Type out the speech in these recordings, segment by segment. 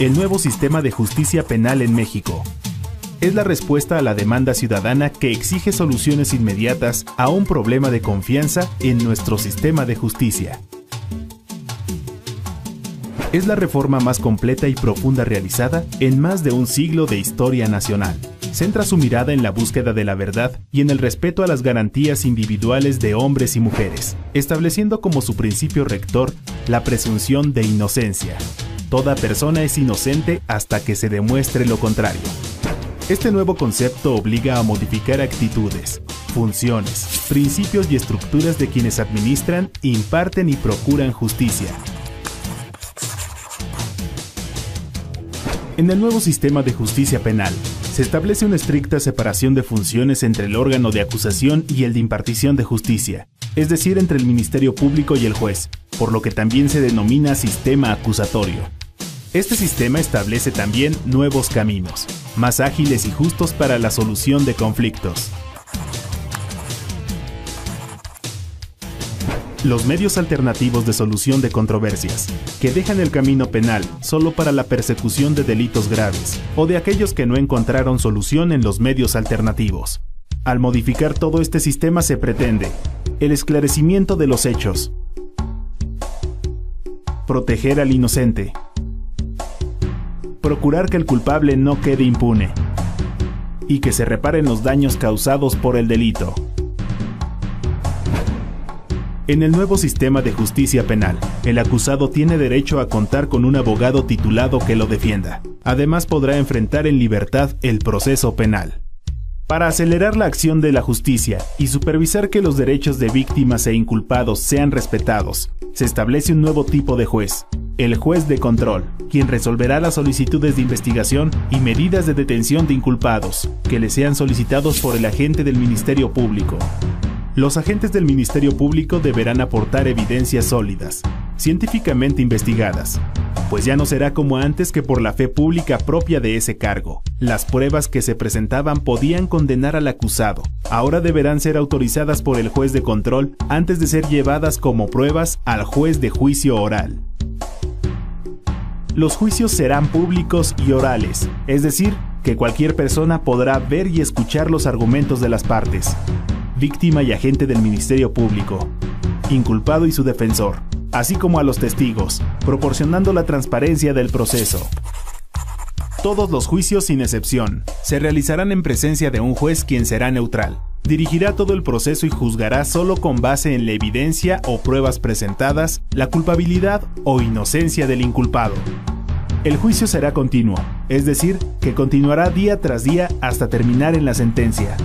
el nuevo sistema de justicia penal en México. Es la respuesta a la demanda ciudadana que exige soluciones inmediatas a un problema de confianza en nuestro sistema de justicia. Es la reforma más completa y profunda realizada en más de un siglo de historia nacional. Centra su mirada en la búsqueda de la verdad y en el respeto a las garantías individuales de hombres y mujeres, estableciendo como su principio rector la presunción de inocencia. Toda persona es inocente hasta que se demuestre lo contrario. Este nuevo concepto obliga a modificar actitudes, funciones, principios y estructuras de quienes administran, imparten y procuran justicia. En el nuevo sistema de justicia penal, se establece una estricta separación de funciones entre el órgano de acusación y el de impartición de justicia, es decir, entre el Ministerio Público y el juez, por lo que también se denomina sistema acusatorio. Este sistema establece también nuevos caminos, más ágiles y justos para la solución de conflictos. Los medios alternativos de solución de controversias, que dejan el camino penal solo para la persecución de delitos graves o de aquellos que no encontraron solución en los medios alternativos. Al modificar todo este sistema se pretende el esclarecimiento de los hechos, proteger al inocente, procurar que el culpable no quede impune y que se reparen los daños causados por el delito. En el nuevo sistema de justicia penal, el acusado tiene derecho a contar con un abogado titulado que lo defienda. Además, podrá enfrentar en libertad el proceso penal. Para acelerar la acción de la justicia y supervisar que los derechos de víctimas e inculpados sean respetados, se establece un nuevo tipo de juez, el juez de control, quien resolverá las solicitudes de investigación y medidas de detención de inculpados que le sean solicitados por el agente del Ministerio Público. Los agentes del Ministerio Público deberán aportar evidencias sólidas, científicamente investigadas, pues ya no será como antes que por la fe pública propia de ese cargo. Las pruebas que se presentaban podían condenar al acusado. Ahora deberán ser autorizadas por el juez de control antes de ser llevadas como pruebas al juez de juicio oral. Los juicios serán públicos y orales, es decir, que cualquier persona podrá ver y escuchar los argumentos de las partes. Víctima y agente del Ministerio Público, inculpado y su defensor, así como a los testigos, proporcionando la transparencia del proceso. Todos los juicios, sin excepción, se realizarán en presencia de un juez quien será neutral. Dirigirá todo el proceso y juzgará solo con base en la evidencia o pruebas presentadas, la culpabilidad o inocencia del inculpado. El juicio será continuo, es decir, que continuará día tras día hasta terminar en la sentencia.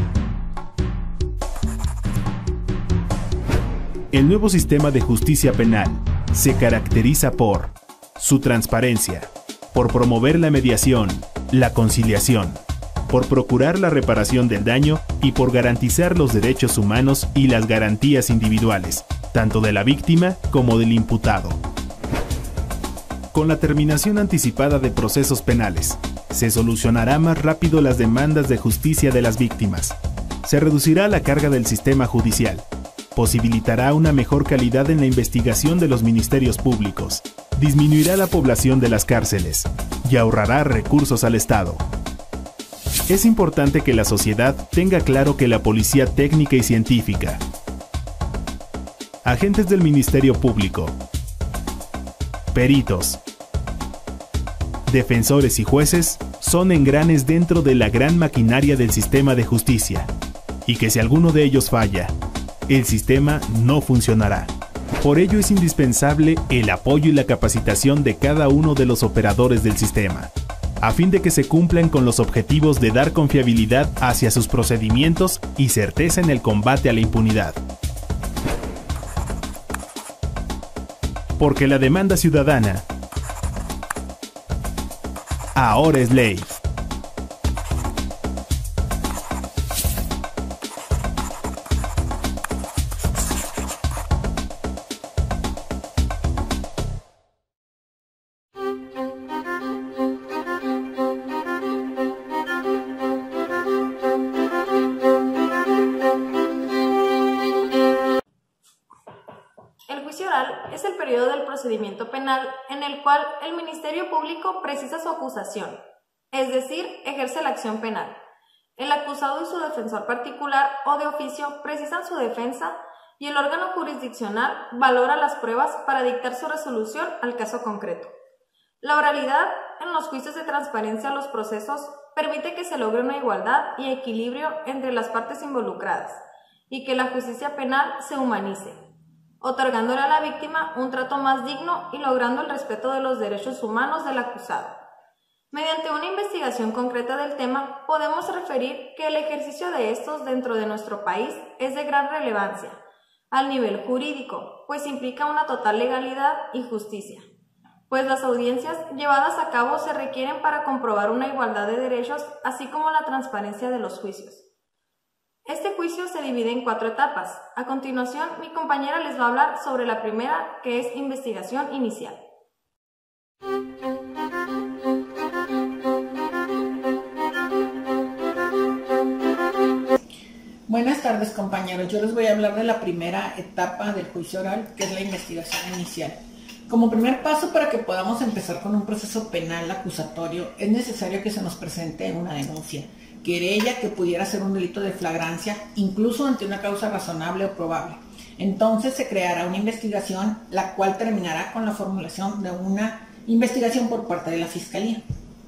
El nuevo sistema de justicia penal se caracteriza por su transparencia, por promover la mediación, la conciliación, por procurar la reparación del daño y por garantizar los derechos humanos y las garantías individuales, tanto de la víctima como del imputado. Con la terminación anticipada de procesos penales, se solucionará más rápido las demandas de justicia de las víctimas. Se reducirá la carga del sistema judicial. Posibilitará una mejor calidad en la investigación de los ministerios públicos, disminuirá la población de las cárceles y ahorrará recursos al Estado. Es importante que la sociedad tenga claro que la policía técnica y científica, agentes del Ministerio Público, peritos, defensores y jueces son engranes dentro de la gran maquinaria del sistema de justicia, y que si alguno de ellos falla, el sistema no funcionará. Por ello es indispensable el apoyo y la capacitación de cada uno de los operadores del sistema, a fin de que se cumplan con los objetivos de dar confiabilidad hacia sus procedimientos y certeza en el combate a la impunidad. Porque la demanda ciudadana ahora es ley. El juicio oral es el periodo del procedimiento penal en el cual el Ministerio Público precisa su acusación, es decir, ejerce la acción penal. El acusado y su defensor particular o de oficio precisan su defensa y el órgano jurisdiccional valora las pruebas para dictar su resolución al caso concreto. La oralidad en los juicios de transparencia a los procesos permite que se logre una igualdad y equilibrio entre las partes involucradas y que la justicia penal se humanice, otorgándole a la víctima un trato más digno y logrando el respeto de los derechos humanos del acusado. Mediante una investigación concreta del tema, podemos referir que el ejercicio de estos dentro de nuestro país es de gran relevancia al nivel jurídico, pues implica una total legalidad y justicia, pues las audiencias llevadas a cabo se requieren para comprobar una igualdad de derechos, así como la transparencia de los juicios. Este juicio se divide en 4 etapas. A continuación, mi compañera les va a hablar sobre la primera, que es investigación inicial. Buenas tardes, compañeros. Yo les voy a hablar de la primera etapa del juicio oral, que es la investigación inicial. Como primer paso para que podamos empezar con un proceso penal acusatorio, es necesario que se nos presente una denuncia, querella que pudiera ser un delito de flagrancia, incluso ante una causa razonable o probable. Entonces se creará una investigación, la cual terminará con la formulación de una investigación por parte de la Fiscalía.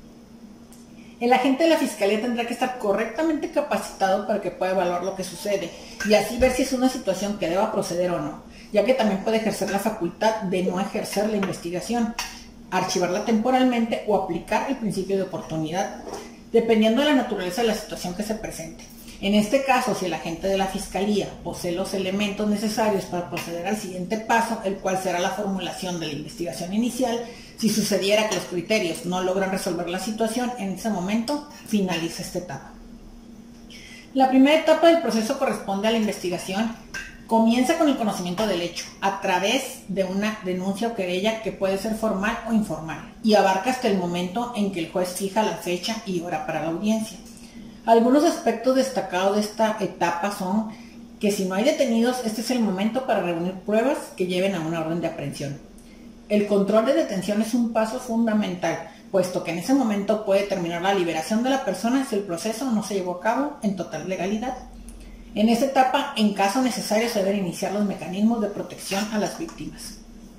El agente de la Fiscalía tendrá que estar correctamente capacitado para que pueda evaluar lo que sucede y así ver si es una situación que deba proceder o no, ya que también puede ejercer la facultad de no ejercer la investigación, archivarla temporalmente o aplicar el principio de oportunidad, dependiendo de la naturaleza de la situación que se presente. En este caso, si el agente de la Fiscalía posee los elementos necesarios para proceder al siguiente paso, el cual será la formulación de la investigación inicial, si sucediera que los criterios no logran resolver la situación, en ese momento finaliza esta etapa. La primera etapa del proceso corresponde a la investigación. Comienza con el conocimiento del hecho, a través de una denuncia o querella que puede ser formal o informal, y abarca hasta el momento en que el juez fija la fecha y hora para la audiencia. Algunos aspectos destacados de esta etapa son que si no hay detenidos, este es el momento para reunir pruebas que lleven a una orden de aprehensión. El control de detención es un paso fundamental, puesto que en ese momento puede terminar la liberación de la persona si el proceso no se llevó a cabo en total legalidad. En esta etapa, en caso necesario, se deben iniciar los mecanismos de protección a las víctimas.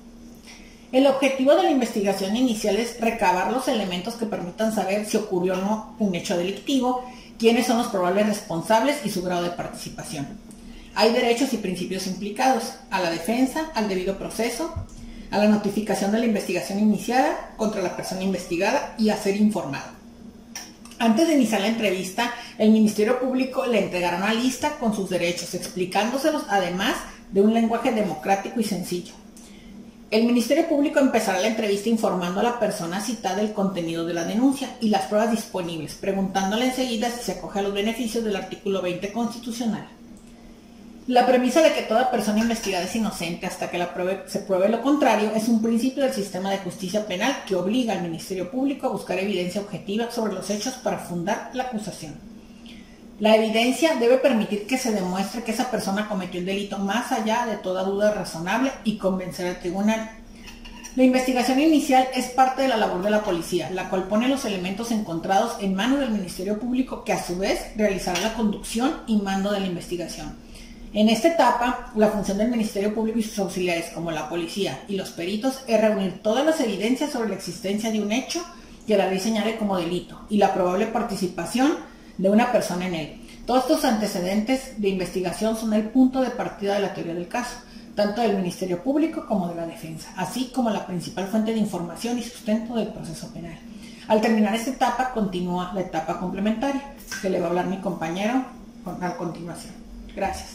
El objetivo de la investigación inicial es recabar los elementos que permitan saber si ocurrió o no un hecho delictivo, quiénes son los probables responsables y su grado de participación. Hay derechos y principios implicados: a la defensa, al debido proceso, a la notificación de la investigación iniciada contra la persona investigada y a ser informado. Antes de iniciar la entrevista, el Ministerio Público le entregará una lista con sus derechos, explicándoselos además de un lenguaje democrático y sencillo. El Ministerio Público empezará la entrevista informando a la persona citada el contenido de la denuncia y las pruebas disponibles, preguntándole enseguida si se acoge a los beneficios del artículo 20 constitucional. La premisa de que toda persona investigada es inocente hasta que se pruebe lo contrario es un principio del sistema de justicia penal que obliga al Ministerio Público a buscar evidencia objetiva sobre los hechos para fundar la acusación. La evidencia debe permitir que se demuestre que esa persona cometió el delito más allá de toda duda razonable y convencer al tribunal. La investigación inicial es parte de la labor de la policía, la cual pone los elementos encontrados en manos del Ministerio Público, que a su vez realizará la conducción y mando de la investigación. En esta etapa, la función del Ministerio Público y sus auxiliares, como la policía y los peritos, es reunir todas las evidencias sobre la existencia de un hecho que la ley señale como delito y la probable participación de una persona en él. Todos estos antecedentes de investigación son el punto de partida de la teoría del caso, tanto del Ministerio Público como de la defensa, así como la principal fuente de información y sustento del proceso penal. Al terminar esta etapa, continúa la etapa complementaria, que le va a hablar mi compañero a continuación. Gracias.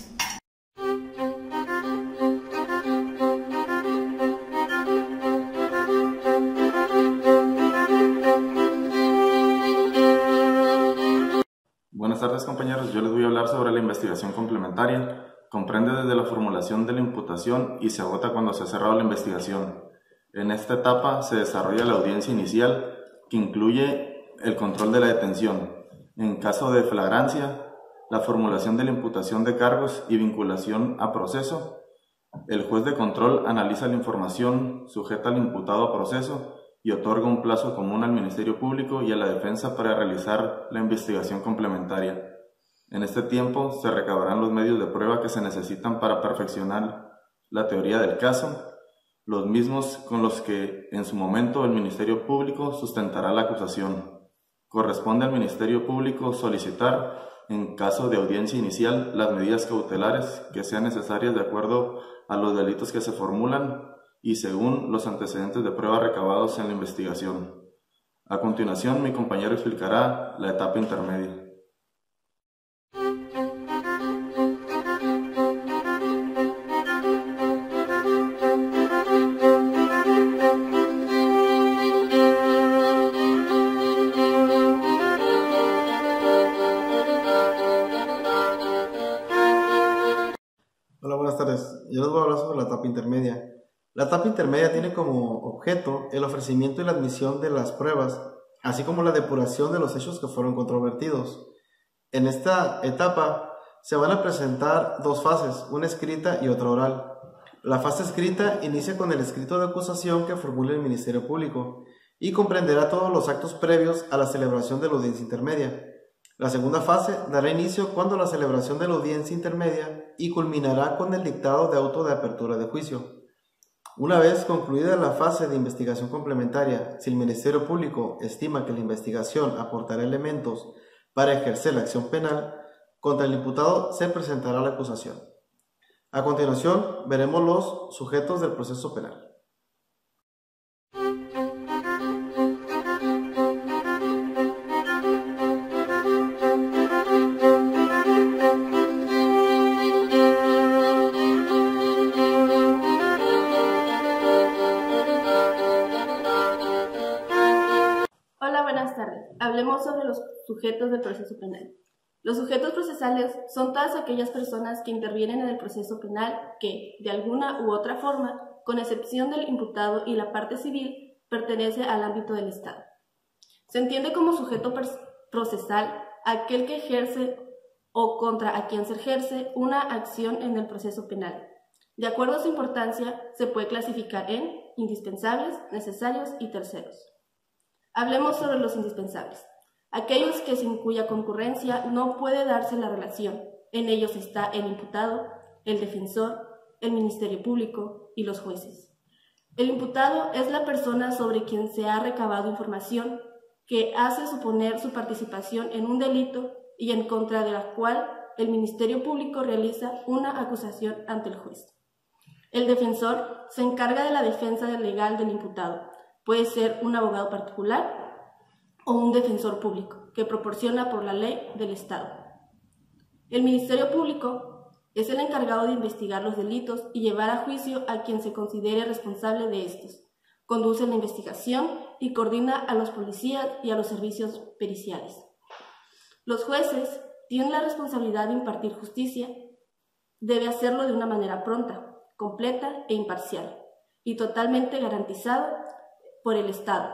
Buenas tardes, compañeros. Yo les voy a hablar sobre la investigación complementaria. Comprende desde la formulación de la imputación y se agota cuando se ha cerrado la investigación. En esta etapa se desarrolla la audiencia inicial, que incluye el control de la detención. En caso de flagrancia, la formulación de la imputación de cargos y vinculación a proceso. El juez de control analiza la información, sujeta al imputado a proceso y otorga un plazo común al Ministerio Público y a la defensa para realizar la investigación complementaria. En este tiempo se recabarán los medios de prueba que se necesitan para perfeccionar la teoría del caso, los mismos con los que en su momento el Ministerio Público sustentará la acusación. Corresponde al Ministerio Público solicitar, en caso de audiencia inicial, las medidas cautelares que sean necesarias de acuerdo a los delitos que se formulan y según los antecedentes de prueba recabados en la investigación. A continuación, mi compañero explicará la etapa intermedia. Hola, buenas tardes. Yo les voy a hablar sobre la etapa intermedia. La etapa intermedia tiene como objeto el ofrecimiento y la admisión de las pruebas, así como la depuración de los hechos que fueron controvertidos. En esta etapa se van a presentar dos fases, una escrita y otra oral. La fase escrita inicia con el escrito de acusación que formule el Ministerio Público y comprenderá todos los actos previos a la celebración de la audiencia intermedia. La segunda fase dará inicio cuando la celebración de la audiencia intermedia y culminará con el dictado de auto de apertura de juicio. Una vez concluida la fase de investigación complementaria, si el Ministerio Público estima que la investigación aportará elementos para ejercer la acción penal, contra el imputado se presentará la acusación. A continuación, veremos los sujetos del proceso penal. Hola, buenas tardes. Hablemos sobre los sujetos del proceso penal. Los sujetos procesales son todas aquellas personas que intervienen en el proceso penal que, de alguna u otra forma, con excepción del imputado y la parte civil, pertenece al ámbito del Estado. Se entiende como sujeto procesal aquel que ejerce o contra a quien se ejerce una acción en el proceso penal. De acuerdo a su importancia, se puede clasificar en indispensables, necesarios y terceros. Hablemos sobre los indispensables. Aquellos que sin cuya concurrencia no puede darse la relación. En ellos está el imputado, el defensor, el Ministerio Público y los jueces. El imputado es la persona sobre quien se ha recabado información que hace suponer su participación en un delito y en contra de la cual el Ministerio Público realiza una acusación ante el juez. El defensor se encarga de la defensa legal del imputado. Puede ser un abogado particular o un defensor público que proporciona por la ley del Estado. El Ministerio Público es el encargado de investigar los delitos y llevar a juicio a quien se considere responsable de estos. Conduce la investigación y coordina a los policías y a los servicios periciales. Los jueces tienen la responsabilidad de impartir justicia. Debe hacerlo de una manera pronta, completa e imparcial, y totalmente garantizada por el Estado.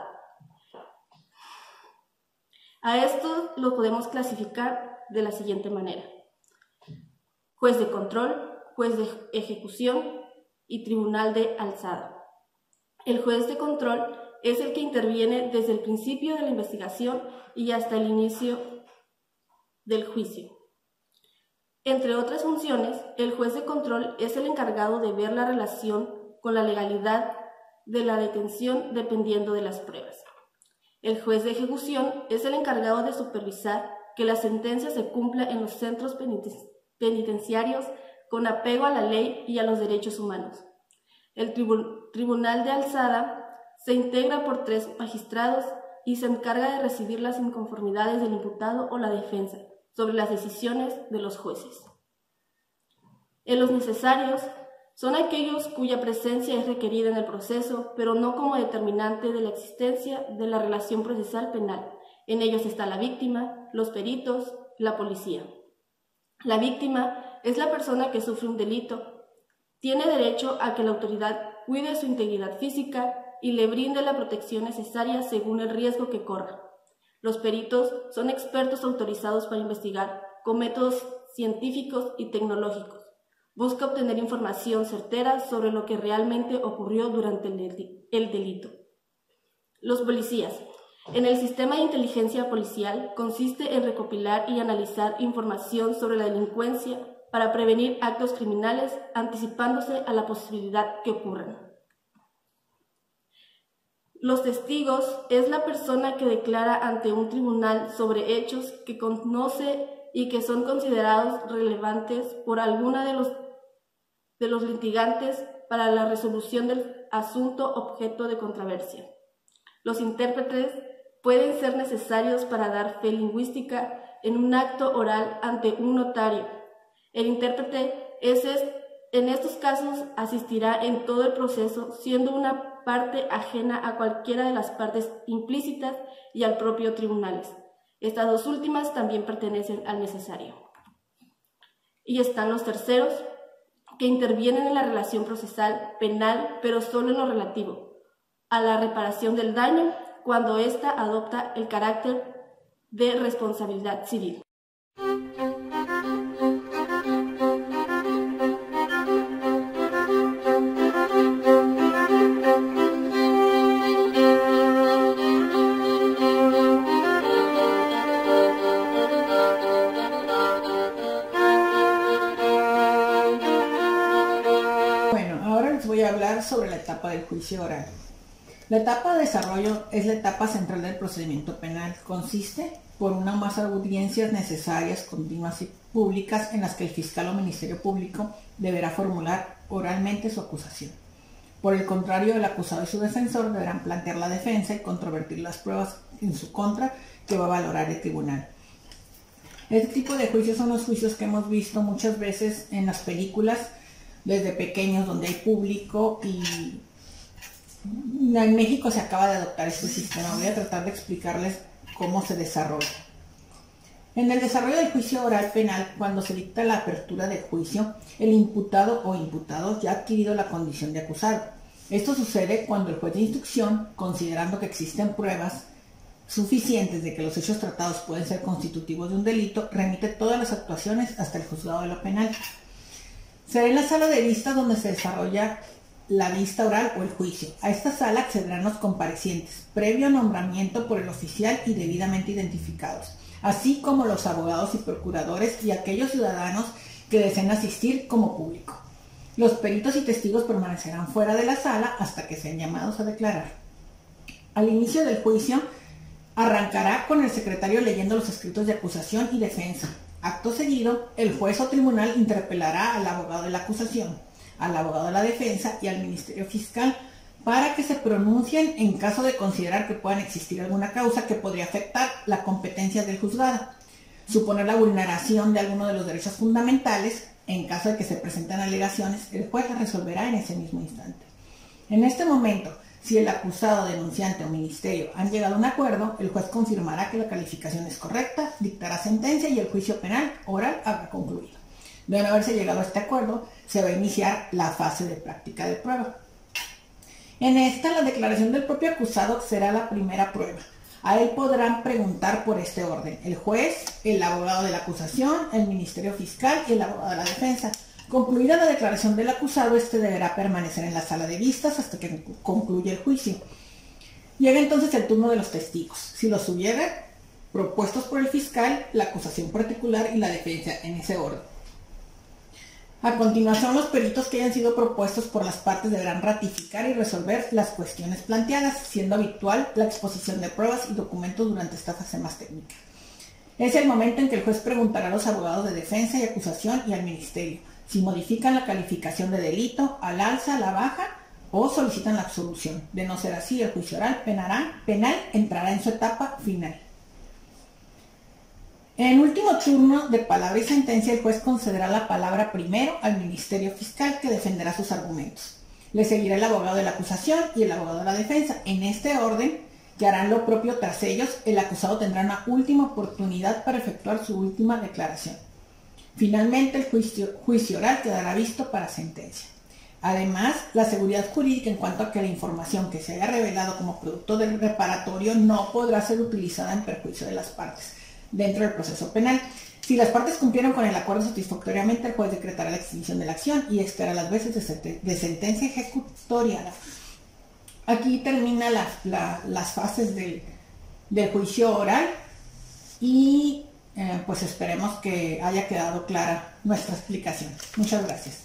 A esto lo podemos clasificar de la siguiente manera: juez de control, juez de ejecución y tribunal de alzada. El juez de control es el que interviene desde el principio de la investigación y hasta el inicio del juicio. Entre otras funciones, el juez de control es el encargado de ver la relación con la legalidad de la detención dependiendo de las pruebas. El juez de ejecución es el encargado de supervisar que la sentencia se cumpla en los centros penitenciarios con apego a la ley y a los derechos humanos. El tribunal de alzada se integra por 3 magistrados y se encarga de recibir las inconformidades del imputado o la defensa sobre las decisiones de los jueces. En los necesarios son aquellos cuya presencia es requerida en el proceso, pero no como determinante de la existencia de la relación procesal penal. En ellos está la víctima, los peritos, la policía. La víctima es la persona que sufre un delito. Tiene derecho a que la autoridad cuide su integridad física y le brinde la protección necesaria según el riesgo que corra. Los peritos son expertos autorizados para investigar con métodos científicos y tecnológicos. Busca obtener información certera sobre lo que realmente ocurrió durante el delito. Los policías. En el sistema de inteligencia policial consiste en recopilar y analizar información sobre la delincuencia para prevenir actos criminales, anticipándose a la posibilidad que ocurran. Los testigos es la persona que declara ante un tribunal sobre hechos que conoce y que son considerados relevantes por alguna de los litigantes para la resolución del asunto objeto de controversia. Los intérpretes pueden ser necesarios para dar fe lingüística en un acto oral ante un notario. El intérprete en estos casos asistirá en todo el proceso, siendo una parte ajena a cualquiera de las partes implícitas y al propio tribunal. Estas dos últimas también pertenecen al necesario. Y están los terceros, que intervienen en la relación procesal penal, pero solo en lo relativo a la reparación del daño, cuando ésta adopta el carácter de responsabilidad civil. Sobre la etapa del juicio oral. La etapa de desarrollo es la etapa central del procedimiento penal. Consiste por una o más audiencias necesarias, continuas y públicas en las que el fiscal o ministerio público deberá formular oralmente su acusación. Por el contrario, el acusado y su defensor deberán plantear la defensa y controvertir las pruebas en su contra que va a valorar el tribunal. Este tipo de juicios son los juicios que hemos visto muchas veces en las películas desde pequeños, donde hay público, y en México se acaba de adoptar este sistema. Voy a tratar de explicarles cómo se desarrolla. En el desarrollo del juicio oral penal, cuando se dicta la apertura del juicio, el imputado o imputados ya ha adquirido la condición de acusado. Esto sucede cuando el juez de instrucción, considerando que existen pruebas suficientes de que los hechos tratados pueden ser constitutivos de un delito, remite todas las actuaciones hasta el juzgado de lo penal. Será en la sala de vista donde se desarrolla la vista oral o el juicio. A esta sala accederán los comparecientes, previo nombramiento por el oficial y debidamente identificados, así como los abogados y procuradores y aquellos ciudadanos que deseen asistir como público. Los peritos y testigos permanecerán fuera de la sala hasta que sean llamados a declarar. Al inicio del juicio, arrancará con el secretario leyendo los escritos de acusación y defensa. Acto seguido, el juez o tribunal interpelará al abogado de la acusación, al abogado de la defensa y al ministerio fiscal para que se pronuncien en caso de considerar que puedan existir alguna causa que podría afectar la competencia del juzgado, suponer la vulneración de alguno de los derechos fundamentales. En caso de que se presenten alegaciones, el juez las resolverá en ese mismo instante. En este momento, si el acusado, denunciante o ministerio han llegado a un acuerdo, el juez confirmará que la calificación es correcta, dictará sentencia y el juicio penal oral habrá concluido. De no haberse llegado a este acuerdo, se va a iniciar la fase de práctica de prueba. En esta, la declaración del propio acusado será la primera prueba. A él podrán preguntar por este orden: el juez, el abogado de la acusación, el ministerio fiscal y el abogado de la defensa. Concluida la declaración del acusado, este deberá permanecer en la sala de vistas hasta que concluya el juicio. Llega entonces el turno de los testigos. Si los hubiera, propuestos por el fiscal, la acusación particular y la defensa, en ese orden. A continuación, los peritos que hayan sido propuestos por las partes deberán ratificar y resolver las cuestiones planteadas, siendo habitual la exposición de pruebas y documentos durante esta fase más técnica. Es el momento en que el juez preguntará a los abogados de defensa y acusación y al ministerio si modifican la calificación de delito al alza, a la baja o solicitan la absolución. De no ser así, el juicio oral penal entrará en su etapa final. En último turno de palabra y sentencia, el juez concederá la palabra primero al ministerio fiscal, que defenderá sus argumentos. Le seguirá el abogado de la acusación y el abogado de la defensa. En este orden, que harán lo propio tras ellos, el acusado tendrá una última oportunidad para efectuar su última declaración. Finalmente, el juicio oral quedará visto para sentencia. Además, la seguridad jurídica en cuanto a que la información que se haya revelado como producto del reparatorio no podrá ser utilizada en perjuicio de las partes dentro del proceso penal. Si las partes cumplieron con el acuerdo satisfactoriamente, el juez decretará la extinción de la acción y esperará las veces de sentencia ejecutoria. Aquí termina las fases del juicio oral y pues esperemos que haya quedado clara nuestra explicación. Muchas gracias.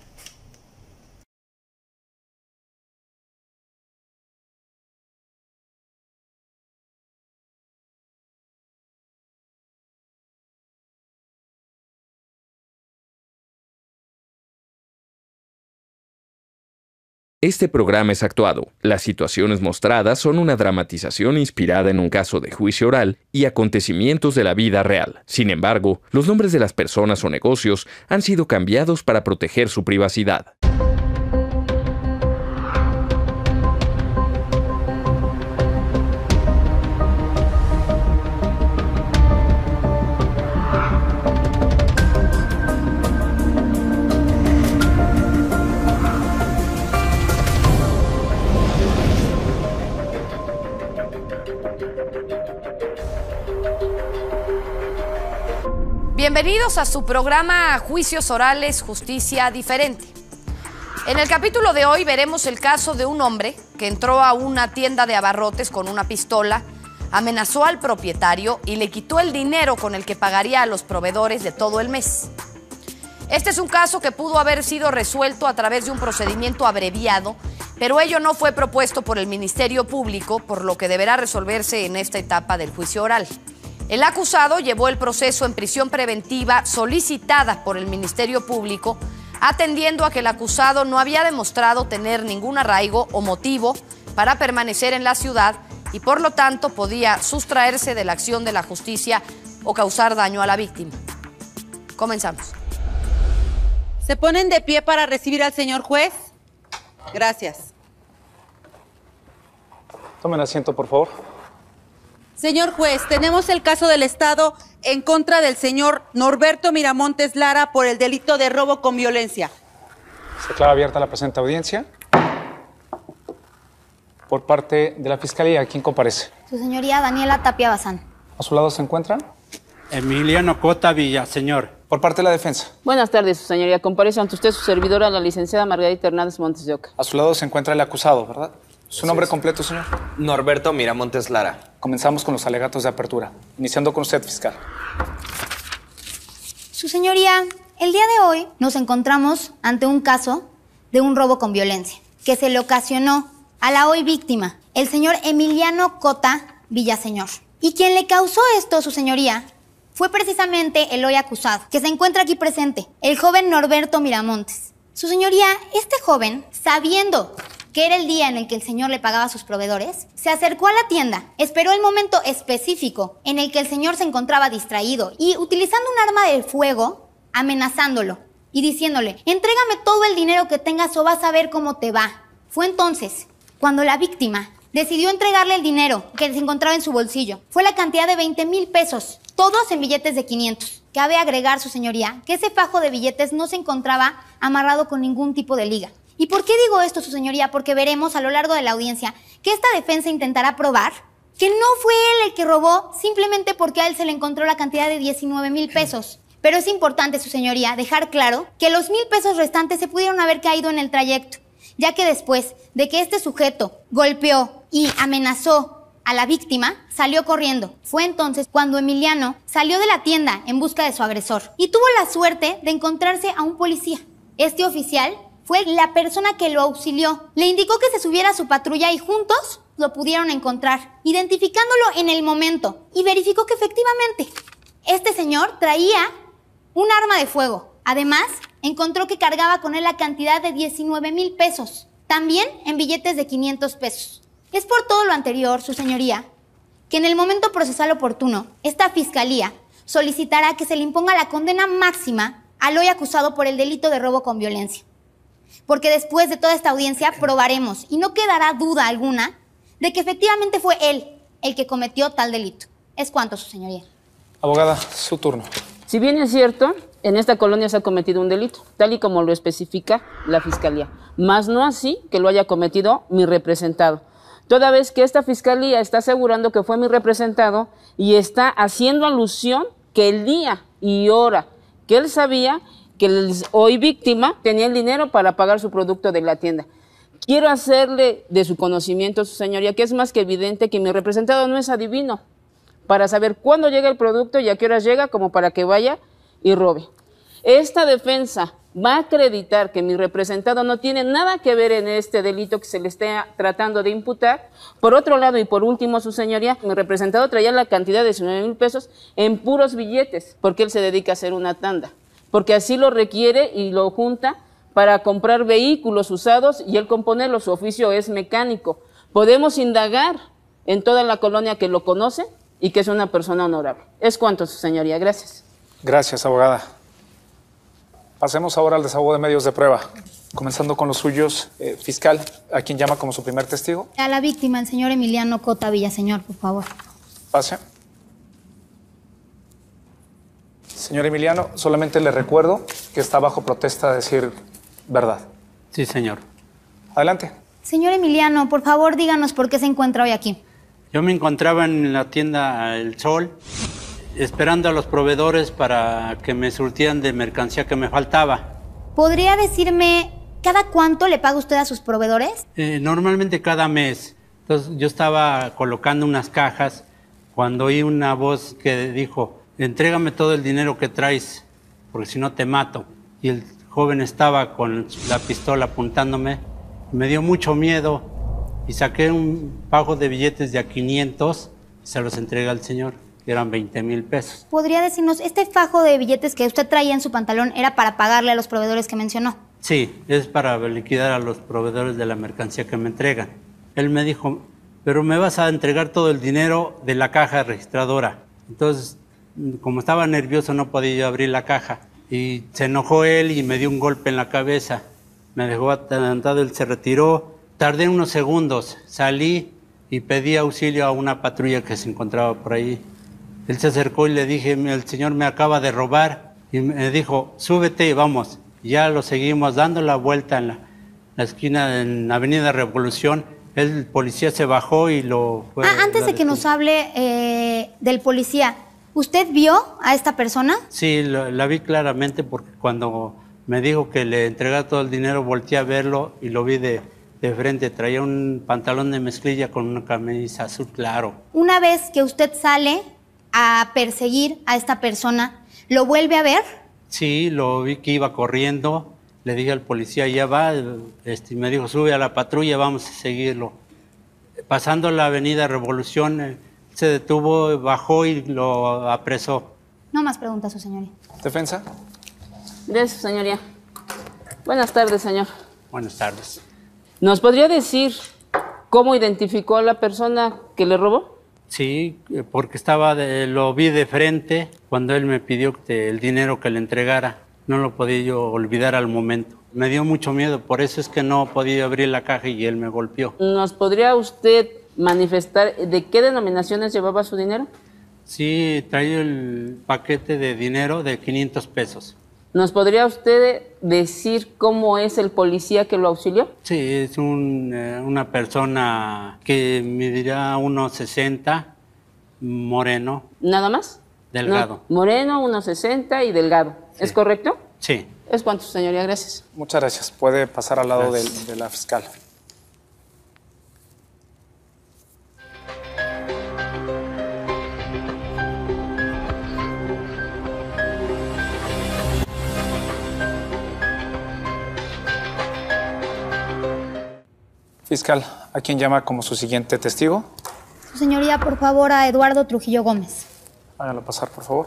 Este programa es actuado. Las situaciones mostradas son una dramatización inspirada en un caso de juicio oral y acontecimientos de la vida real. Sin embargo, los nombres de las personas o negocios han sido cambiados para proteger su privacidad. Bienvenidos a su programa Juicios Orales, Justicia Diferente. En el capítulo de hoy veremos el caso de un hombre que entró a una tienda de abarrotes con una pistola, amenazó al propietario y le quitó el dinero con el que pagaría a los proveedores de todo el mes. Este es un caso que pudo haber sido resuelto a través de un procedimiento abreviado, pero ello no fue propuesto por el Ministerio Público, por lo que deberá resolverse en esta etapa del juicio oral. El acusado llevó el proceso en prisión preventiva solicitada por el Ministerio Público, atendiendo a que el acusado no había demostrado tener ningún arraigo o motivo para permanecer en la ciudad y por lo tanto podía sustraerse de la acción de la justicia o causar daño a la víctima. Comenzamos. ¿Se ponen de pie para recibir al señor juez? Gracias. Tomen asiento, por favor. Señor juez, tenemos el caso del Estado en contra del señor Norberto Miramontes Lara por el delito de robo con violencia. Se declara abierta la presente audiencia. Por parte de la Fiscalía, ¿quién comparece? Su señoría Daniela Tapia Bazán. ¿A su lado se encuentra? Emiliano Cota Villaseñor. Por parte de la defensa. Buenas tardes, su señoría. Comparece ante usted su servidora, la licenciada Margarita Hernández Montes de Oca. A su lado se encuentra el acusado, ¿verdad? ¿Su nombre completo, señor? Norberto Miramontes Lara. Comenzamos con los alegatos de apertura. Iniciando con usted, fiscal. Su señoría, el día de hoy nos encontramos ante un caso de un robo con violencia que se le ocasionó a la hoy víctima, el señor Emiliano Cota Villaseñor. Y quien le causó esto, su señoría, fue precisamente el hoy acusado, que se encuentra aquí presente, el joven Norberto Miramontes. Su señoría, este joven, sabiendo que era el día en el que el señor le pagaba a sus proveedores, se acercó a la tienda, esperó el momento específico en el que el señor se encontraba distraído y utilizando un arma de fuego, amenazándolo y diciéndole, entrégame todo el dinero que tengas o vas a ver cómo te va. Fue entonces cuando la víctima decidió entregarle el dinero que se encontraba en su bolsillo. Fue la cantidad de 20,000 pesos, todos en billetes de 500. Cabe agregar, su señoría, que ese fajo de billetes no se encontraba amarrado con ningún tipo de liga. ¿Y por qué digo esto, su señoría? Porque veremos a lo largo de la audiencia que esta defensa intentará probar que no fue él el que robó simplemente porque a él se le encontró la cantidad de 19,000 pesos. Pero es importante, su señoría, dejar claro que los 1,000 pesos restantes se pudieron haber caído en el trayecto, ya que después de que este sujeto golpeó y amenazó a la víctima, salió corriendo. Fue entonces cuando Emiliano salió de la tienda en busca de su agresor y tuvo la suerte de encontrarse a un policía. Este oficial fue la persona que lo auxilió. Le indicó que se subiera a su patrulla y juntos lo pudieron encontrar, identificándolo en el momento, y verificó que efectivamente este señor traía un arma de fuego. Además, encontró que cargaba con él la cantidad de 19,000 pesos, también en billetes de 500 pesos. Es por todo lo anterior, su señoría, que en el momento procesal oportuno, esta fiscalía solicitará que se le imponga la condena máxima al hoy acusado por el delito de robo con violencia. Porque después de toda esta audiencia probaremos, y no quedará duda alguna, de que efectivamente fue él el que cometió tal delito. Es cuanto, su señoría. Abogada, su turno. Si bien es cierto, en esta colonia se ha cometido un delito, tal y como lo especifica la Fiscalía, mas no así que lo haya cometido mi representado. Toda vez que esta Fiscalía está asegurando que fue mi representado y está haciendo alusión que el día y hora que él sabía que el hoy víctima tenía el dinero para pagar su producto de la tienda. Quiero hacerle de su conocimiento, su señoría, que es más que evidente que mi representado no es adivino para saber cuándo llega el producto y a qué horas llega, como para que vaya y robe. Esta defensa va a acreditar que mi representado no tiene nada que ver en este delito que se le esté tratando de imputar. Por otro lado, y por último, su señoría, mi representado traía la cantidad de 19,000 pesos en puros billetes, porque él se dedica a hacer una tanda, porque así lo requiere y lo junta para comprar vehículos usados y él componerlo. Su oficio es mecánico. Podemos indagar en toda la colonia que lo conoce y que es una persona honorable. Es cuanto, su señoría. Gracias. Gracias, abogada. Pasemos ahora al desahogo de medios de prueba. Comenzando con los suyos, fiscal, ¿a quién llama como su primer testigo? A la víctima, el señor Emiliano Cota Villaseñor, por favor. Pase. Señor Emiliano, solamente le recuerdo que está bajo protesta de decir verdad. Sí, señor. Adelante. Señor Emiliano, por favor, díganos por qué se encuentra hoy aquí. Yo me encontraba en la tienda El Sol, esperando a los proveedores para que me surtieran de mercancía que me faltaba. ¿Podría decirme cada cuánto le paga usted a sus proveedores? Normalmente cada mes. Entonces yo estaba colocando unas cajas cuando oí una voz que dijo: entrégame todo el dinero que traes, porque si no te mato. Y el joven estaba con la pistola apuntándome. Me dio mucho miedo y saqué un fajo de billetes de a 500 y se los entregué al señor. Eran 20,000 pesos. ¿Podría decirnos, este fajo de billetes que usted traía en su pantalón era para pagarle a los proveedores que mencionó? Sí, es para liquidar a los proveedores de la mercancía que me entregan. Él me dijo: pero me vas a entregar todo el dinero de la caja registradora. Entonces, como estaba nervioso, no podía yo abrir la caja. Y se enojó él y me dio un golpe en la cabeza. Me dejó adelantado, él se retiró. Tardé unos segundos, salí y pedí auxilio a una patrulla que se encontraba por ahí. Él se acercó y le dije: el señor me acaba de robar. Y me dijo: súbete y vamos. Ya lo seguimos dando la vuelta en la esquina, en Avenida Revolución. El policía se bajó y lo fue... Antes de que nos hable del policía, ¿usted vio a esta persona? Sí, la vi claramente porque cuando me dijo que le entregara todo el dinero, volteé a verlo y lo vi de frente. Traía un pantalón de mezclilla con una camisa azul claro. Una vez que usted sale a perseguir a esta persona, ¿lo vuelve a ver? Sí, lo vi que iba corriendo. Le dije al policía: ya va. Y me dijo: sube a la patrulla, vamos a seguirlo. Pasando la Avenida Revolución, se detuvo, bajó y lo apresó. No más preguntas, su señoría. ¿Defensa? Gracias, señoría. Buenas tardes, señor. Buenas tardes. ¿Nos podría decir cómo identificó a la persona que le robó? Sí, porque lo vi de frente cuando él me pidió el dinero que le entregara. No lo podía yo olvidar al momento. Me dio mucho miedo, por eso es que no podía abrir la caja y él me golpeó. ¿Nos podría usted manifestar de qué denominaciones llevaba su dinero? Sí, traía el paquete de dinero de 500 pesos. ¿Nos podría usted decir cómo es el policía que lo auxilió? Sí, es una persona que medirá 1,60, moreno. ¿Nada más? Delgado. No, moreno, 1,60 y delgado. Sí. ¿Es correcto? Sí. Es cuanto, señoría. Gracias. Muchas gracias. Puede pasar al lado de la fiscal. Fiscal, ¿a quién llama como su siguiente testigo? Su señoría, por favor, a Eduardo Trujillo Gómez. Háganlo pasar, por favor.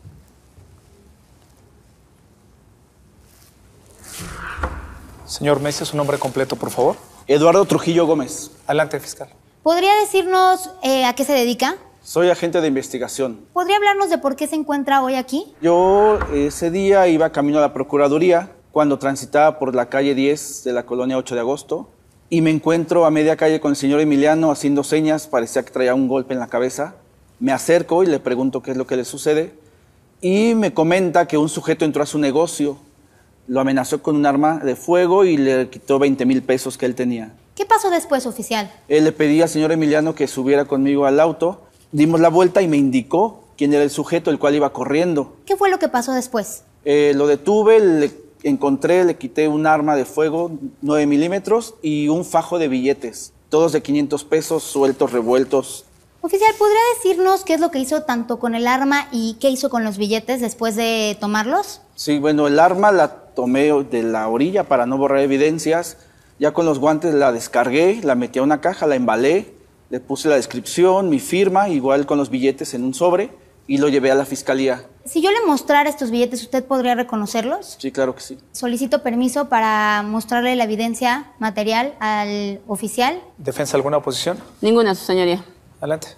Señor Messi, su nombre completo, por favor. Eduardo Trujillo Gómez. Adelante, fiscal. ¿Podría decirnos a qué se dedica? Soy agente de investigación. ¿Podría hablarnos de por qué se encuentra hoy aquí? Yo ese día iba camino a la Procuraduría cuando transitaba por la calle 10 de la colonia 8 de agosto y me encuentro a media calle con el señor Emiliano haciendo señas, parecía que traía un golpe en la cabeza. Me acerco y le pregunto qué es lo que le sucede y me comenta que un sujeto entró a su negocio, lo amenazó con un arma de fuego y le quitó 20,000 pesos que él tenía. ¿Qué pasó después, oficial? Le pedí al señor Emiliano que subiera conmigo al auto, dimos la vuelta y me indicó quién era el sujeto, el cual iba corriendo. ¿Qué fue lo que pasó después? Lo detuve, le quité un arma de fuego, 9 milímetros, y un fajo de billetes, todos de 500 pesos, sueltos, revueltos. Oficial, ¿podría decirnos qué es lo que hizo tanto con el arma y qué hizo con los billetes después de tomarlos? Sí, bueno, el arma la tomé de la orilla para no borrar evidencias. Ya con los guantes la descargué, la metí a una caja, la embalé, le puse la descripción, mi firma, igual con los billetes en un sobre, y lo llevé a la fiscalía. Si yo le mostrara estos billetes, ¿usted podría reconocerlos? Sí, claro que sí. Solicito permiso para mostrarle la evidencia material al oficial. ¿Defensa alguna oposición? Ninguna, su señoría. Adelante.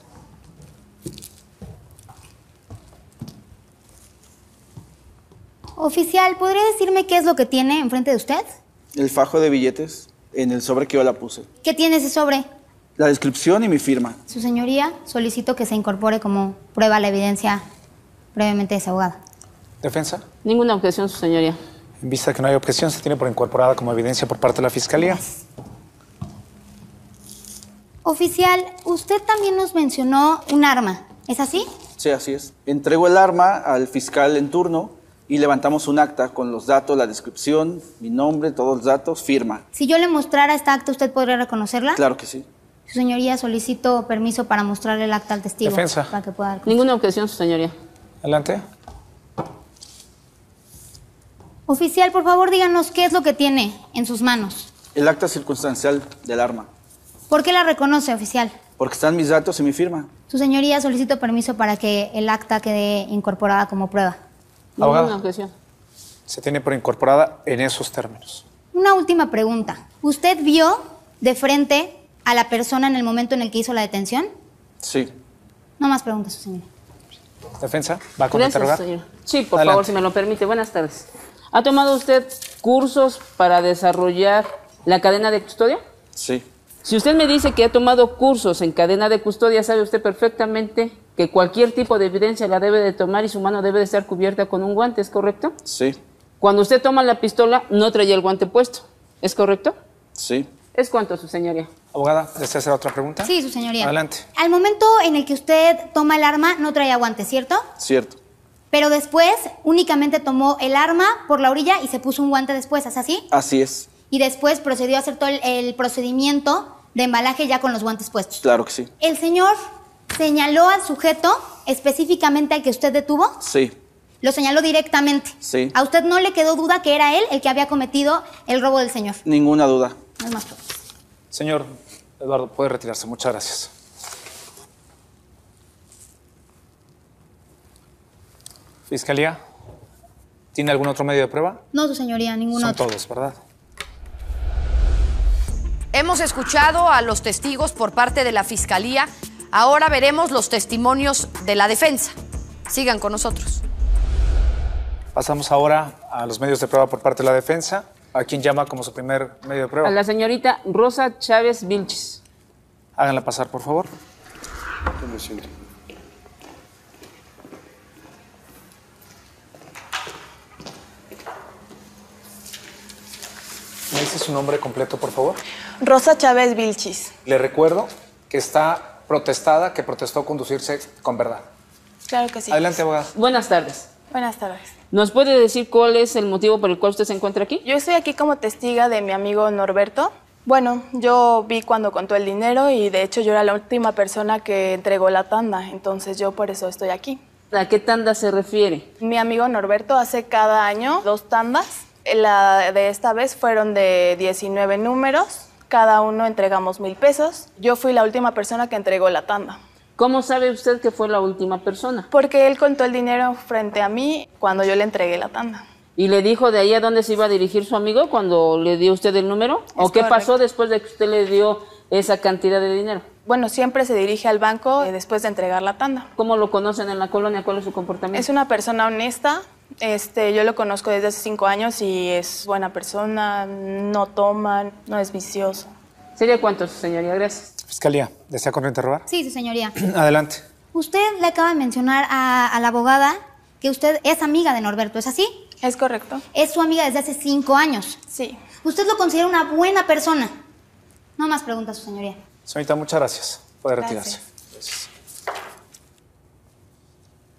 Oficial, ¿podría decirme qué es lo que tiene enfrente de usted? El fajo de billetes en el sobre que yo la puse. ¿Qué tiene ese sobre? La descripción y mi firma. Su señoría, solicito que se incorpore como prueba la evidencia previamente desahogada. ¿Defensa? Ninguna objeción, su señoría. En vista de que no hay objeción, se tiene por incorporada como evidencia por parte de la Fiscalía. Gracias. Oficial, usted también nos mencionó un arma, ¿es así? Sí, así es. Entrego el arma al fiscal en turno y levantamos un acta con los datos, la descripción, mi nombre, todos los datos, firma. Si yo le mostrara esta acta, ¿usted podría reconocerla? Claro que sí. Su señoría, solicito permiso para mostrarle el acta al testigo. Defensa. Para que pueda dar Ninguna objeción, su señoría. Adelante. Oficial, por favor, díganos qué es lo que tiene en sus manos. El acta circunstancial del arma. ¿Por qué la reconoce, oficial? Porque están mis datos y mi firma. Su señoría, solicito permiso para que el acta quede incorporada como prueba. Abogada. Ninguna objeción. Se tiene por incorporada en esos términos. Una última pregunta. ¿Usted vio de frente a la persona en el momento en el que hizo la detención? Sí. No más preguntas, su señoría. ¿Defensa? ¿Va con Gracias, interrogar? señor. Sí, por Adelante. favor, si me lo permite. Buenas tardes. ¿Ha tomado usted cursos para desarrollar la cadena de custodia? Sí. Si usted me dice que ha tomado cursos en cadena de custodia, sabe usted perfectamente que cualquier tipo de evidencia la debe de tomar y su mano debe de estar cubierta con un guante, ¿es correcto? Sí. Cuando usted toma la pistola, no traía el guante puesto, ¿es correcto? Sí. ¿Es cuánto, su señoría? Abogada, ¿desea hacer otra pregunta? Sí, su señoría. Adelante. Al momento en el que usted toma el arma, no traía guantes, ¿cierto? Cierto. Pero después únicamente tomó el arma por la orilla y se puso un guante después, ¿es así? Así es. Y después procedió a hacer todo el procedimiento de embalaje ya con los guantes puestos. Claro que sí. ¿El señor señaló al sujeto específicamente al que usted detuvo? Sí. Lo señaló directamente. Sí. ¿A usted no le quedó duda que era él el que había cometido el robo del señor? Ninguna duda. No es más preguntas. Señor Eduardo, puede retirarse. Muchas gracias. Fiscalía, ¿tiene algún otro medio de prueba? No, su señoría, ningún Son otro. todos, ¿verdad? Hemos escuchado a los testigos por parte de la Fiscalía. Ahora veremos los testimonios de la defensa. Sigan con nosotros. Pasamos ahora a los medios de prueba por parte de la defensa. ¿A quién llama como su primer medio de prueba? A la señorita Rosa Chávez Vilchis. Háganla pasar, por favor. ¿Me dice su nombre completo, por favor? Rosa Chávez Vilchis. Le recuerdo que está protestada, que protestó conducirse con verdad. Claro que sí. Adelante, abogada. Buenas tardes. Buenas tardes. ¿Nos puede decir cuál es el motivo por el cual usted se encuentra aquí? Yo estoy aquí como testiga de mi amigo Norberto. Bueno, yo vi cuando contó el dinero y de hecho yo era la última persona que entregó la tanda, entonces yo por eso estoy aquí. ¿A qué tanda se refiere? Mi amigo Norberto hace cada año 2 tandas. La de esta vez fueron de 19 números. Cada uno entregamos 1,000 pesos. Yo fui la última persona que entregó la tanda. ¿Cómo sabe usted que fue la última persona? Porque él contó el dinero frente a mí cuando yo le entregué la tanda. ¿Y le dijo de ahí a dónde se iba a dirigir su amigo cuando le dio usted el número? ¿O qué pasó después de que usted le dio esa cantidad de dinero? Bueno, siempre se dirige al banco después de entregar la tanda. ¿Cómo lo conocen en la colonia? ¿Cuál es su comportamiento? Es una persona honesta. Yo lo conozco desde hace 5 años y es buena persona, no toma, no es vicioso. ¿Sería cuánto, señoría? Gracias. Fiscalía, ¿desea interrogar? Sí, su señoría. Adelante. Usted le acaba de mencionar a la abogada que usted es amiga de Norberto, ¿es así? Es correcto. Es su amiga desde hace 5 años. Sí. ¿Usted lo considera una buena persona? No más preguntas, su señoría. Señorita, muchas gracias. Puede retirarse. Gracias.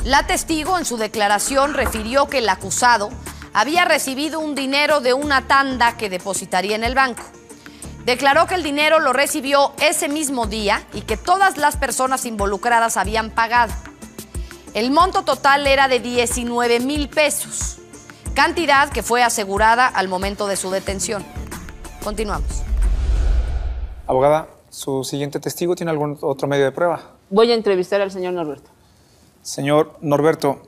La testigo en su declaración refirió que el acusado había recibido un dinero de una tanda que depositaría en el banco. Declaró que el dinero lo recibió ese mismo día y que todas las personas involucradas habían pagado. El monto total era de 19,000 pesos, cantidad que fue asegurada al momento de su detención. Continuamos. Abogada, ¿su siguiente testigo tiene algún otro medio de prueba? Voy a entrevistar al señor Norberto. Señor Norberto,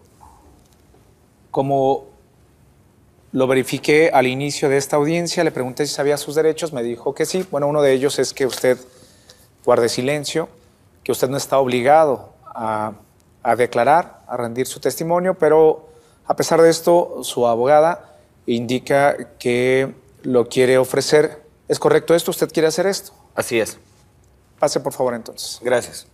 como lo verifiqué al inicio de esta audiencia, le pregunté si sabía sus derechos, me dijo que sí. Bueno, uno de ellos es que usted guarde silencio, que usted no está obligado a declarar, a rendir su testimonio, pero a pesar de esto, su abogada indica que lo quiere ofrecer. ¿Es correcto esto? ¿Usted quiere hacer esto? Así es. Pase, por favor, entonces. Gracias.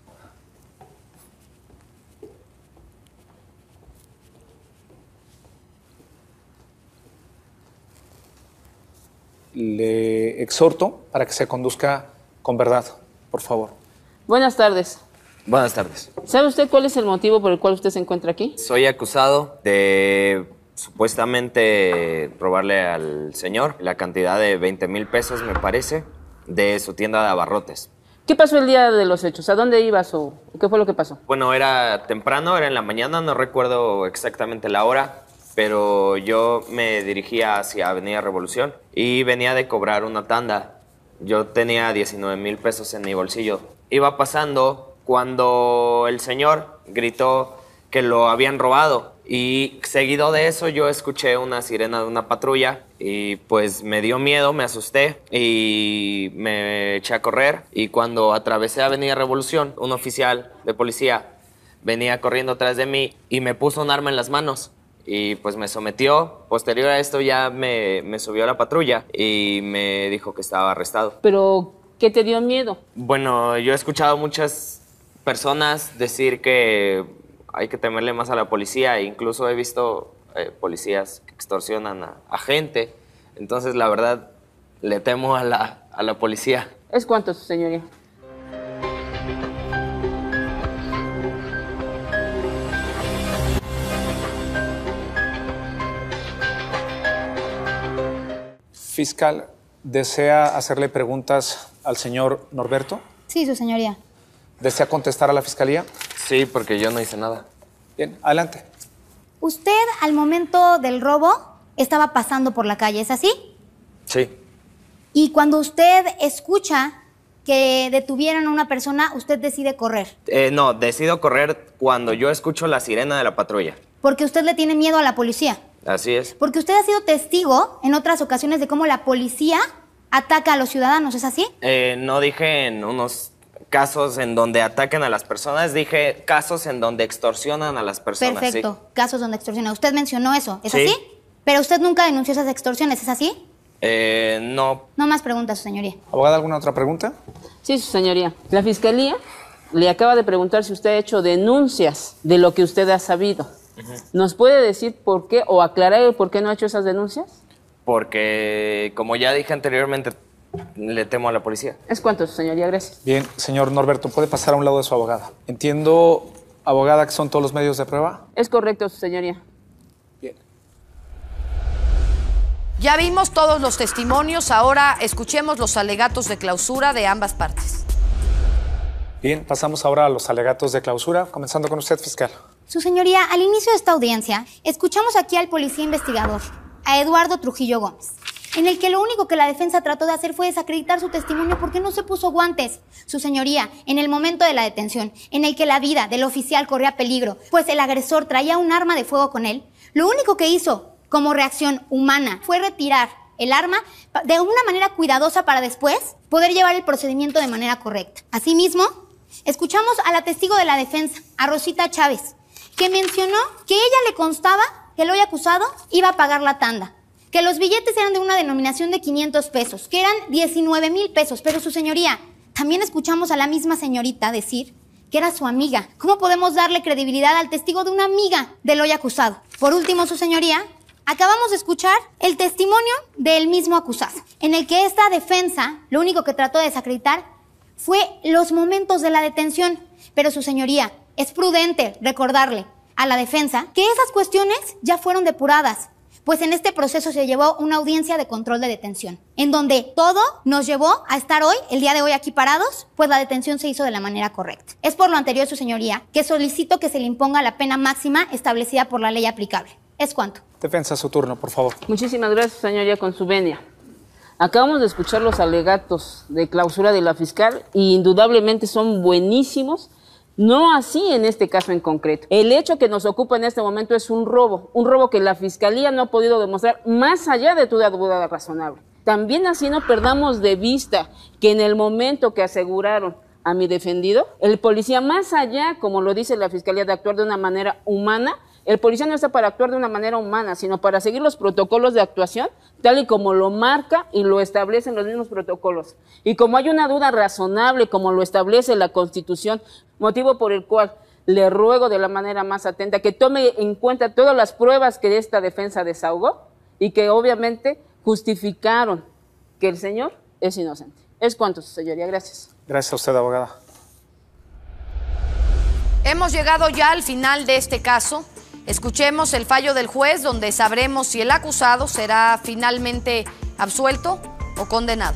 Le exhorto para que se conduzca con verdad, por favor. Buenas tardes. Buenas tardes. ¿Sabe usted cuál es el motivo por el cual usted se encuentra aquí? Soy acusado de supuestamente robarle al señor la cantidad de 20,000 pesos, me parece, de su tienda de abarrotes. ¿Qué pasó el día de los hechos? ¿A dónde ibas o qué fue lo que pasó? Bueno, era temprano, era en la mañana, no recuerdo exactamente la hora, pero yo me dirigía hacia Avenida Revolución y venía de cobrar una tanda. Yo tenía 19,000 pesos en mi bolsillo. Iba pasando cuando el señor gritó que lo habían robado y seguido de eso yo escuché una sirena de una patrulla y pues me dio miedo, me asusté y me eché a correr, y cuando atravesé Avenida Revolución, un oficial de policía venía corriendo atrás de mí y me puso un arma en las manos. Y pues me sometió. Posterior a esto ya me subió a la patrulla y me dijo que estaba arrestado. ¿Pero qué te dio miedo? Bueno, yo he escuchado muchas personas decir que hay que temerle más a la policía, e incluso he visto policías que extorsionan a gente. Entonces, la verdad, le temo a la policía. ¿Es cuánto, su señoría? Fiscal, ¿desea hacerle preguntas al señor Norberto? Sí, su señoría. ¿Desea contestar a la fiscalía? Sí, porque yo no hice nada. Bien, adelante. Usted, al momento del robo, estaba pasando por la calle, ¿es así? Sí. Y cuando usted escucha que detuvieran a una persona, usted decide correr. No, decido correr cuando yo escucho la sirena de la patrulla. Porque usted le tiene miedo a la policía. Así es. Porque usted ha sido testigo en otras ocasiones de cómo la policía ataca a los ciudadanos, ¿es así? No dije en unos casos en donde ataquen a las personas, dije casos en donde extorsionan a las personas. Perfecto, sí. Casos donde extorsionan. Usted mencionó eso, ¿es Sí. así? Pero usted nunca denunció esas extorsiones, ¿es así? No. No más preguntas, su señoría. ¿Abogada, alguna otra pregunta? Sí, su señoría. La fiscalía le acaba de preguntar si usted ha hecho denuncias de lo que usted ha sabido. ¿Nos puede decir por qué o aclarar el por qué no ha hecho esas denuncias? Porque, como ya dije anteriormente, le temo a la policía. ¿Es cuánto, su señoría? Gracias. Bien, señor Norberto, puede pasar a un lado de su abogada. Entiendo, abogada, que son todos los medios de prueba. Es correcto, su señoría. Ya vimos todos los testimonios, ahora escuchemos los alegatos de clausura de ambas partes. Bien, pasamos ahora a los alegatos de clausura, comenzando con usted, fiscal. Su señoría, al inicio de esta audiencia, escuchamos aquí al policía investigador, a Eduardo Trujillo Gómez, en el que lo único que la defensa trató de hacer fue desacreditar su testimonio porque no se puso guantes. Su señoría, en el momento de la detención, en el que la vida del oficial corría peligro, pues el agresor traía un arma de fuego con él, lo único que hizo como reacción humana fue retirar el arma de una manera cuidadosa para después poder llevar el procedimiento de manera correcta. Asimismo, escuchamos a la testigo de la defensa, a Rosita Chávez, que mencionó que ella le constaba que el hoy acusado iba a pagar la tanda, que los billetes eran de una denominación de 500 pesos, que eran 19,000 pesos, pero su señoría, también escuchamos a la misma señorita decir que era su amiga. ¿Cómo podemos darle credibilidad al testigo de una amiga del hoy acusado? Por último, su señoría, acabamos de escuchar el testimonio del mismo acusado, en el que esta defensa lo único que trató de desacreditar fue los momentos de la detención. Pero su señoría, es prudente recordarle a la defensa que esas cuestiones ya fueron depuradas, pues en este proceso se llevó una audiencia de control de detención, en donde todo nos llevó a estar hoy, el día de hoy aquí parados, pues la detención se hizo de la manera correcta. Es por lo anterior, su señoría, que solicito que se le imponga la pena máxima establecida por la ley aplicable. ¿Es cuánto? Defensa, su turno, por favor. Muchísimas gracias, señoría, con su venia. Acabamos de escuchar los alegatos de clausura de la fiscal y indudablemente son buenísimos. No así en este caso en concreto. El hecho que nos ocupa en este momento es un robo que la Fiscalía no ha podido demostrar más allá de toda duda razonable. También así no perdamos de vista que en el momento que aseguraron a mi defendido, el policía más allá, como lo dice la Fiscalía, de actuar de una manera humana, el policía no está para actuar de una manera humana, sino para seguir los protocolos de actuación, tal y como lo marca y lo establecen los mismos protocolos. Y como hay una duda razonable, como lo establece la Constitución, motivo por el cual le ruego de la manera más atenta que tome en cuenta todas las pruebas que esta defensa desahogó y que obviamente justificaron que el señor es inocente. Es cuanto, su señoría. Gracias. Gracias a usted, abogada. Hemos llegado ya al final de este caso. Escuchemos el fallo del juez, donde sabremos si el acusado será finalmente absuelto o condenado.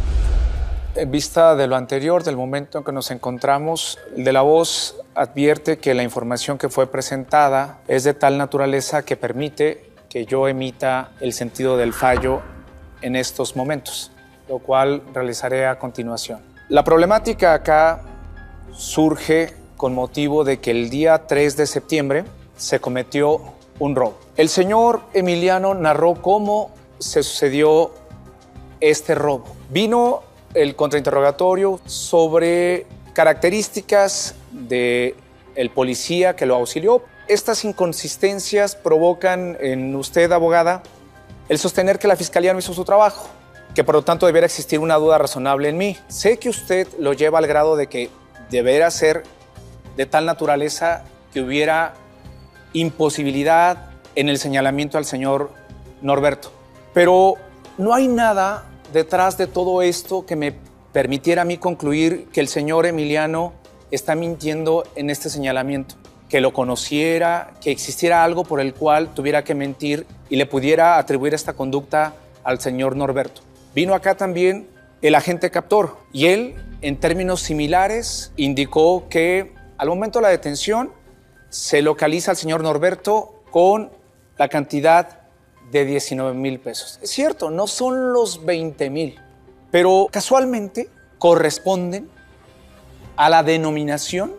En vista de lo anterior, del momento en que nos encontramos, el de la voz advierte que la información que fue presentada es de tal naturaleza que permite que yo emita el sentido del fallo en estos momentos, lo cual realizaré a continuación. La problemática acá surge con motivo de que el día 3 de septiembre se cometió un robo. El señor Emiliano narró cómo se sucedió este robo. Vino el contrainterrogatorio sobre características del policía que lo auxilió. Estas inconsistencias provocan en usted, abogada, el sostener que la Fiscalía no hizo su trabajo, que por lo tanto debiera existir una duda razonable en mí. Sé que usted lo lleva al grado de que deberá ser de tal naturaleza que hubiera imposibilidad en el señalamiento al señor Norberto. Pero no hay nada detrás de todo esto que me permitiera a mí concluir que el señor Emiliano está mintiendo en este señalamiento, que lo conociera, que existiera algo por el cual tuviera que mentir y le pudiera atribuir esta conducta al señor Norberto. Vino acá también el agente captor y él, en términos similares, indicó que al momento de la detención se localiza al señor Norberto con la cantidad de 19,000 pesos. Es cierto, no son los 20,000, pero casualmente corresponden a la denominación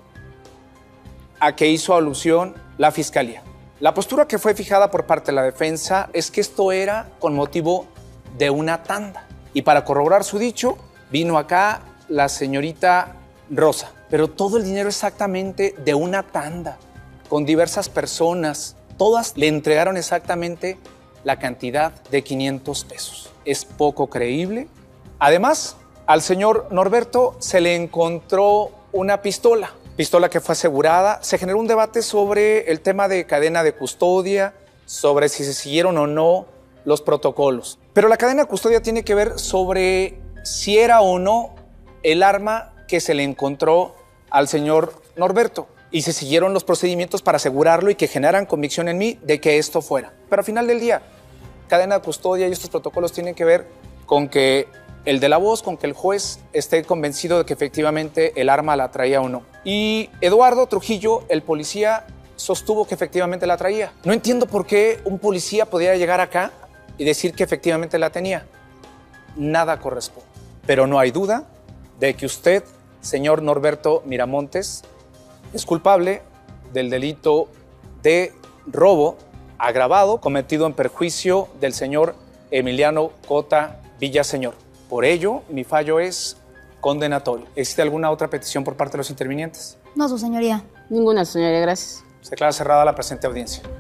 a que hizo alusión la Fiscalía. La postura que fue fijada por parte de la defensa es que esto era con motivo de una tanda. Y para corroborar su dicho, vino acá la señorita Rosa. Pero todo el dinero exactamente de una tanda, con diversas personas. Todas le entregaron exactamente la cantidad de 500 pesos. Es poco creíble. Además, al señor Norberto se le encontró una pistola que fue asegurada. Se generó un debate sobre el tema de cadena de custodia, sobre si se siguieron o no los protocolos. Pero la cadena de custodia tiene que ver sobre si era o no el arma que se le encontró al señor Norberto y se siguieron los procedimientos para asegurarlo y que generaran convicción en mí de que esto fuera. Pero al final del día, cadena de custodia y estos protocolos tienen que ver con que el de la voz, con que el juez esté convencido de que efectivamente el arma la traía o no. Y Eduardo Trujillo, el policía, sostuvo que efectivamente la traía. No entiendo por qué un policía podía llegar acá y decir que efectivamente la tenía. Nada corresponde. Pero no hay duda de que usted, señor Norberto Miramontes, es culpable del delito de robo agravado cometido en perjuicio del señor Emiliano Cota Villaseñor. Por ello, mi fallo es condenatorio. ¿Existe alguna otra petición por parte de los intervinientes? No, su señoría. Ninguna, señoría, gracias. Se declara cerrada la presente audiencia.